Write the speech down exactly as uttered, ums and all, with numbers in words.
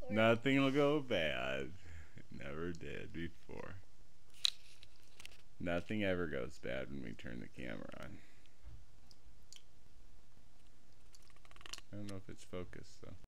Nothing will go bad. It never did before. Nothing ever goes bad when we turn the camera on. I don't know if it's focused though.